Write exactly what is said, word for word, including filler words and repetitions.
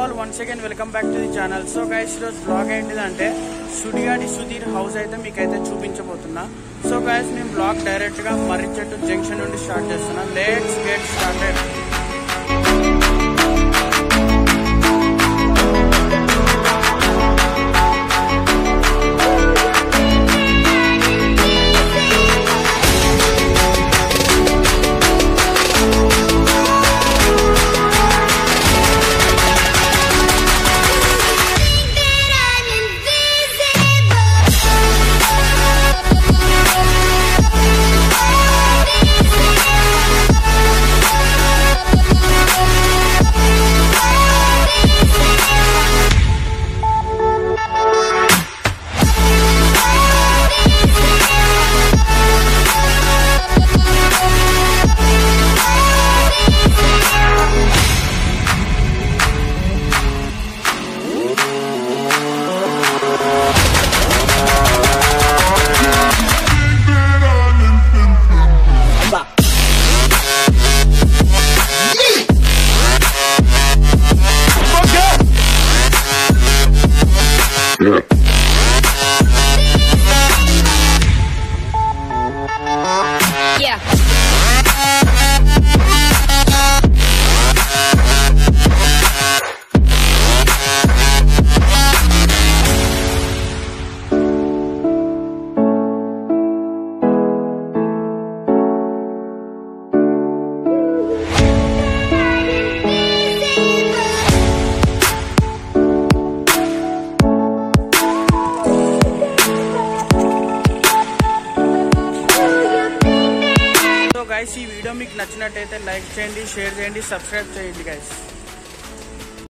All once again welcome back to the channel. So guys ఈరోజు blog ఏంటిదంటే సుడిగాడి Sudheer house అయితే మీకైతే చూపించబోతున్నా. సో గైస్ నేను బ్లాగ్ డైరెక్ట్ గా మర్రి చెట్టు జంక్షన్ నుండి స్టార్ట్ చేస్తున్నా. Let's get started. Yeah. Guys ఈ వీడియో మీకు నచ్చినట్టయితే లైక్ చేయండి, షేర్ చేయండి, సబ్స్క్రైబ్ చేయండి గైస్.